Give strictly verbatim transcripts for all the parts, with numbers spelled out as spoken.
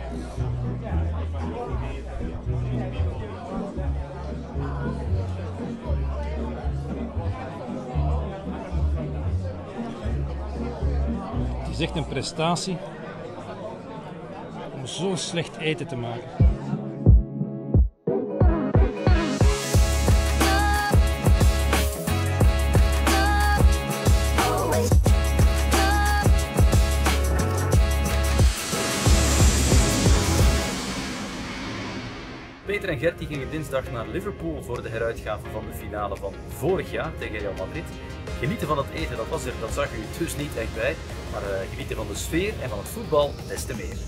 Het is echt een prestatie om zo slecht eten te maken. Peter en Gert die gingen dinsdag naar Liverpool voor de heruitgave van de finale van vorig jaar tegen Real Madrid. Genieten van het eten, dat was er, dat zag u dus niet echt bij. Maar uh, genieten van de sfeer en van het voetbal des te meer.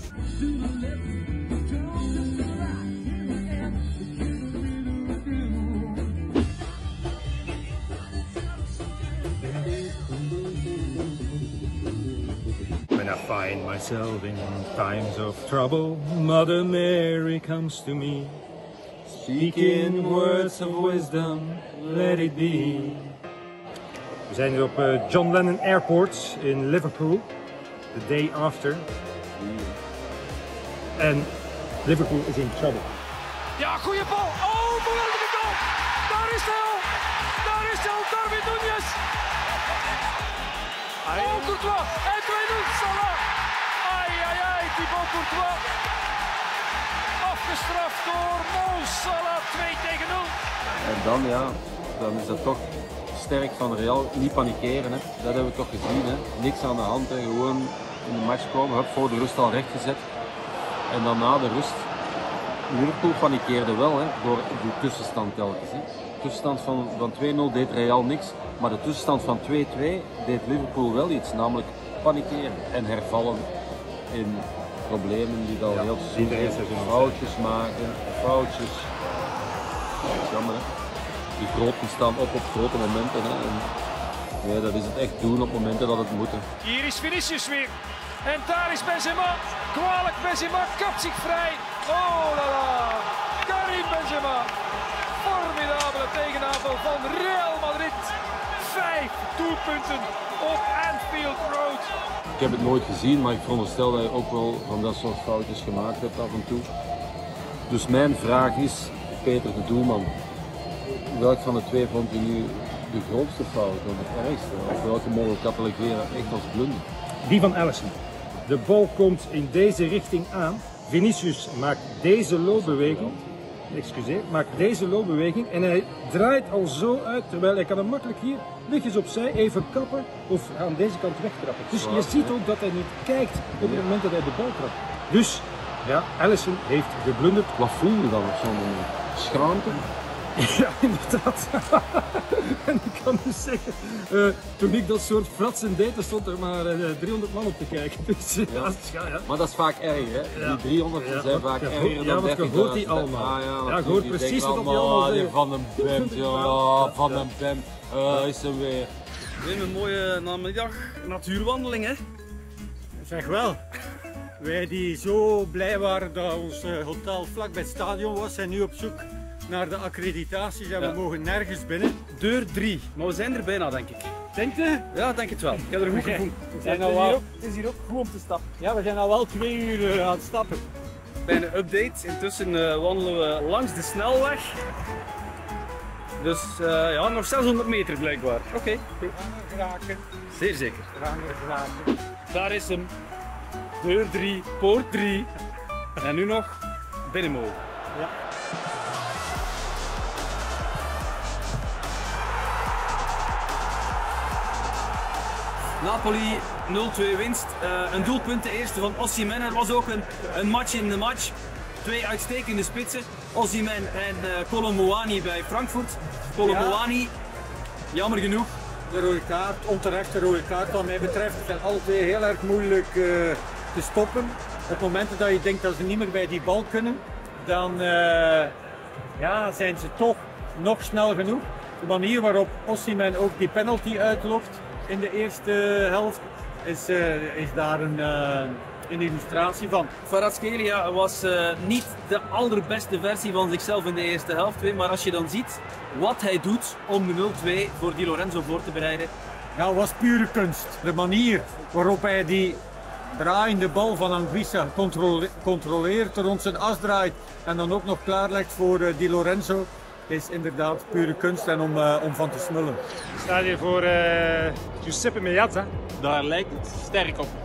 When I find myself in times of trouble, Mother Mary comes to me. Speaking words of wisdom, let it be. We zijn hier op uh, John Lennon Airport in Liverpool, the day after. En Liverpool is in trouble. Ja, goede bal. Oh, geweldige goal. Daar is hij al. Daar is hij al, Darwin Núñez. Oh, Courtois. En twee nul, Salah. Ai, ai, ai, Thibaut Courtois. Afgestraft door Mo Salah, twee tegen nul. En dan, ja, dan is dat toch sterk van Real. Niet panikeren, hè. Dat hebben we toch gezien. Hè. Niks aan de hand, hè. Gewoon in de match komen. Hup, voor de rust al rechtgezet. En dan na de rust, Liverpool panikeerde wel, hè, door die tussenstand telkens. Hè. De tussenstand van, van twee nul deed Real niks, maar de tussenstand van twee twee deed Liverpool wel iets, namelijk panikeren en hervallen in problemen die al ja, heel seizoen foutjes maken, foutjes. Ja, dat is jammer, hè. Die groten staan op op grote momenten. Hè. En, ja, dat is het echt doen op momenten dat het moet. Hè. Hier is Vinicius weer. En daar is Benzema. Kwalijk, Benzema kapt zich vrij. Oh la la. Karim Benzema. Formidabele tegenaanval van Real Madrid. Vijf doelpunten op Anfield Road. Ik heb het nooit gezien, maar ik veronderstel dat je ook wel van dat soort foutjes gemaakt hebt af en toe. Dus mijn vraag is, Peter de doelman, welk van de twee vond je nu de grootste fout of het ergste? Of welke mogen we catalogeren echt als blunder? Die van Alisson. De bal komt in deze richting aan. Vinicius maakt deze loopbeweging. Excuseer, maakt deze loopbeweging en hij draait al zo uit, terwijl hij kan hem makkelijk hier lichtjes opzij even kappen of aan deze kant wegtrappen. Dus je ziet ook dat hij niet kijkt op het moment dat hij de bal trapt. Dus ja, Alisson heeft geblunderd. Wat voel je dan op zo'n moment? Schaamte? Ja, inderdaad. En ik kan dus zeggen, uh, toen ik dat soort fratsen deed, er stond er maar uh, driehonderd man op te kijken. Dus, ja. Ja, ja. Maar dat is vaak erg, hè? Die driehondond ja, zijn vaak erger ja, dan dertigduizend. Ja, hoort die allemaal. Ah, ja, ja, je hoort precies wat die allemaal zeggen. Van den Bemt, ja, van den Bemt, uh, is hem weer. Weer een mooie namiddag natuurwandeling, hè? Zeg wel. Wij die zo blij waren dat ons hotel vlak bij het stadion was, zijn nu op zoek naar de accreditaties en ja. we mogen nergens binnen. Deur drie, maar we zijn er bijna, denk ik. Denk je? Ja, denk het wel. Ik heb er een goed gevoel. Het, al... het is hier ook goed om te stappen. Ja, we zijn al wel twee uur uh, aan het stappen. Bij een update, intussen uh, wandelen we langs de snelweg. Dus uh, ja, nog zeshonderd meter blijkbaar. Oké. Okay. We gaan er geraken. Zeer zeker. We gaan er geraken. Daar is hem. Deur drie, poort drie. En nu nog binnen mogen. Ja. Napoli nul twee winst, uh, een doelpunt, de eerste van Osimhen. Er was ook een, een match in de match. Twee uitstekende spitsen, Osimhen en uh, Kolo Muani bij Frankfurt. Kolo ja. Muani, jammer genoeg. De rode kaart, onterechte rode kaart wat mij betreft, zijn alle twee heel erg moeilijk uh, te stoppen. Op momenten dat je denkt dat ze niet meer bij die bal kunnen, dan uh, ja, zijn ze toch nog snel genoeg. De manier waarop Osimhen ook die penalty uitlokt in de eerste helft is, uh, is daar een, uh, een illustratie van. Kvaratskhelia was uh, niet de allerbeste versie van zichzelf in de eerste helft, maar als je dan ziet wat hij doet om de nul twee voor Di Lorenzo voor te bereiden. Ja, was pure kunst. De manier waarop hij die draaiende bal van Anguissa controle controleert, rond zijn as draait en dan ook nog klaarlegt voor uh, Di Lorenzo, is inderdaad pure kunst en om, uh, om van te smullen. Ik sta hier voor uh, Giuseppe Meazza. Daar lijkt het sterk op.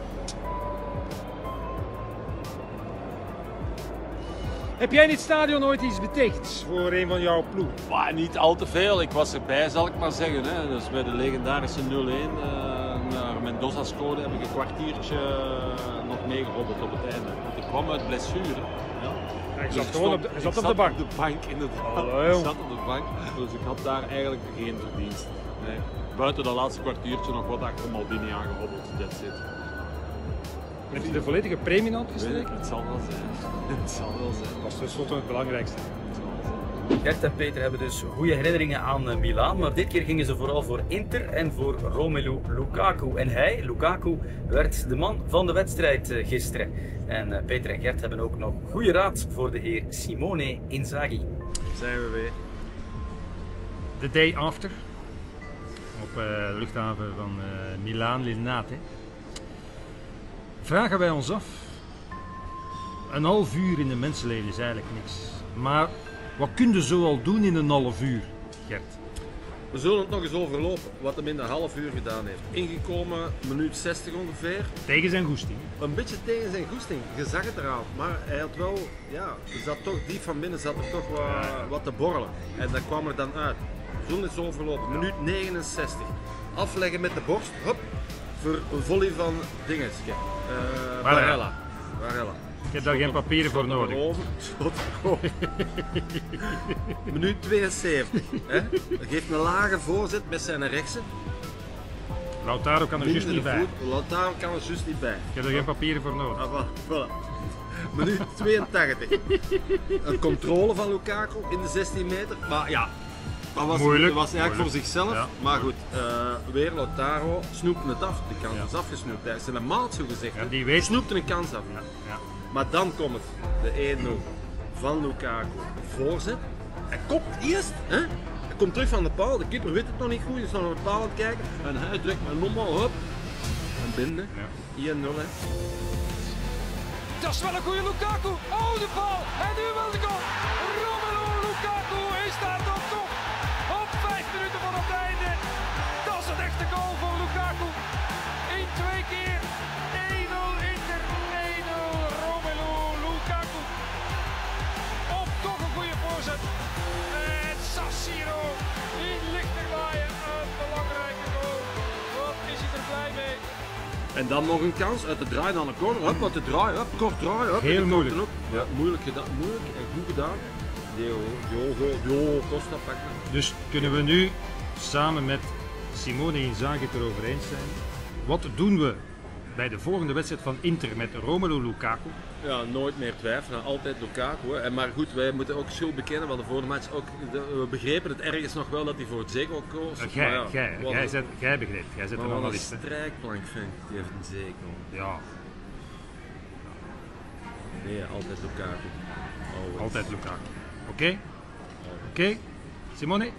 Heb jij in het stadion ooit iets betekend voor een van jouw ploeg? Maar niet al te veel. Ik was erbij, zal ik maar zeggen. Hè. Dus bij de legendarische nul één uh, naar Mendoza scoorde heb ik een kwartiertje uh, nog meegehobbeld op het einde. Want ik kwam uit blessure. Ja. Ja, je Dus zat ik gewoon stond, op de, je zat ik op de bank. op de bank, inderdaad. Hallo, ik zat op de bank, dus ik had daar eigenlijk geen verdienst. Nee. Buiten dat laatste kwartiertje nog wat achter Maldini aangehobbeld. That's it. Heb je de volledige premie uitgestreken? Het zal wel zijn. Het zal wel zijn. Dat is tenslotte het belangrijkste. Gert en Peter hebben dus goede herinneringen aan uh, Milaan, maar dit keer gingen ze vooral voor Inter en voor Romelu Lukaku. En hij, Lukaku, werd de man van de wedstrijd uh, gisteren. En uh, Peter en Gert hebben ook nog goede raad voor de heer Simone Inzaghi. Zijn we weer. The day after. Op uh, de luchthaven van uh, Milaan Linate. Vragen wij ons af. Een half uur in een mensenleven is eigenlijk niks. Maar wat kun je zo al doen in een half uur, Gert? We zullen het nog eens overlopen, wat hem in een half uur gedaan heeft. Ingekomen, minuut zestig ongeveer. Tegen zijn goesting. Een beetje tegen zijn goesting, je zag het eraan. Maar hij had wel, ja, er zat toch diep van binnen zat er toch wat, wat te borrelen. En dat kwam er dan uit. We zullen het eens overlopen, minuut negenenzestig. Afleggen met de borst, hop, voor een volley van dingetske. Uh, Barella. Barella. Ik heb daar geen papieren voor nodig. Minuut tweeënzeventig. Hè? Hij geeft een lage voorzet met zijn rechtse. Lautaro kan er juist niet bij. Lautaro kan er juist niet bij. Ik heb er geen papieren voor nodig. Ah, voilà, voilà. Minuut tweeëntachtig. Een controle van Lukaku in de zestien meter. Maar ja, dat was, moeilijk, dat was eigenlijk moeilijk. voor zichzelf. Ja. Maar goed, uh, weer Lautaro snoepte het af. De kans Ja. is afgesnoept. Hij is in een maat zo gezegd. Ja, die weet. Snoepte een kans af. Ja, ja. Maar dan komt het, de één nul van Lukaku. Voorzet. Hij kopt eerst, hè? Hij komt terug van de paal. De keeper weet het nog niet goed, hij is nog naar de paal aan het kijken. En hij drukt met normaal op. En binnen. Ja. één nul, hè. Dat is wel een goede Lukaku. Oh, de bal. En nu wel de goal. Romelu Lukaku. Hij staat op top. Op vijf minuten van het einde. Dat is een echte goal voor Lukaku. In twee keer. één nul Inter. één nul Romelu Lukaku. Op toch een goede voorzet. En San Siro in Lichterlaaien. Een belangrijke goal. Wat is hij er blij mee. En dan nog een kans uit de draai naar de corner. Hup, wat de draai, hup, kort draai. Hup, Heel moeilijk. Ja, moeilijk gedaan, moeilijk en goed gedaan. Diogo, Diogo, Diogo Costa pakken. Dus kunnen we nu samen met Simone Inzaghi het erover eens zijn. Wat doen we bij de volgende wedstrijd van Inter met Romelu Lukaku? Ja, nooit meer twijfelen, altijd Lukaku. Hè. En maar goed, wij moeten ook schuld bekennen, want de vorige match ook, de, we begrepen het ergens nog wel dat hij voor het Zeko koos. Jij, maar ja, jij, wat jij, een- zet, jij begrijpt, jij zet maar een wat een analist. Hè? strijkplank vind ik, die heeft een Zeko. Ja, Nee, altijd Lukaku. Always. altijd Lukaku. Oké? Oké? Okay? Simone?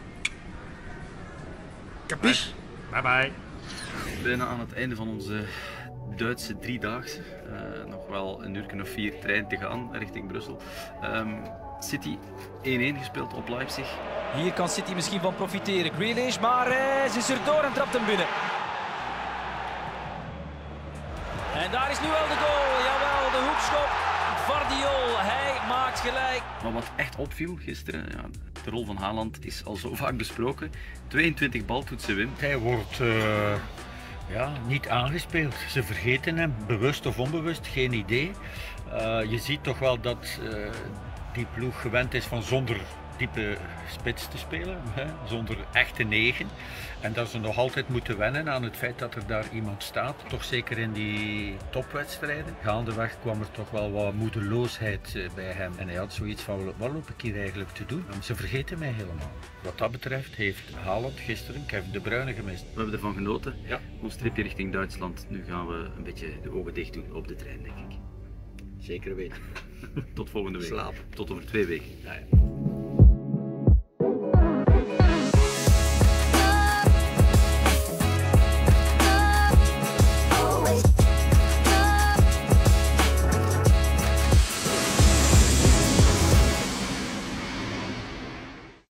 Capiche? Bye bye. Bijna aan het einde van onze Duitse driedaagse. Uh, nog wel een uur of vier trein te gaan richting Brussel. Um, City één één gespeeld op Leipzig. Hier kan City misschien van profiteren. Grealish, maar uh, ze is er door en trapt hem binnen. En daar is nu wel de goal. Jawel, de hoekschop. Vardiol, hij maakt gelijk. Maar wat echt opviel gisteren, ja, de rol van Haaland is al zo vaak besproken. tweeëntwintig baltoetsen win. Hij wordt uh, ja, niet aangespeeld. Ze vergeten hem, bewust of onbewust, geen idee. Uh, je ziet toch wel dat uh, die ploeg gewend is van zonder diepe spits te spelen, hè? Zonder echte negen. En dat ze nog altijd moeten wennen aan het feit dat er daar iemand staat. Toch zeker in die topwedstrijden. Gaandeweg kwam er toch wel wat moedeloosheid bij hem. En hij had zoiets van, wat loop ik hier eigenlijk te doen? Ze vergeten mij helemaal. Wat dat betreft heeft Haaland gisteren Kevin De Bruyne gemist. We hebben ervan genoten. Ja. Ons tripje richting Duitsland. Nu gaan we een beetje de ogen dicht doen op de trein, denk ik. Zeker weten. Tot volgende week. Slapen. Tot over twee weken. Ja, ja.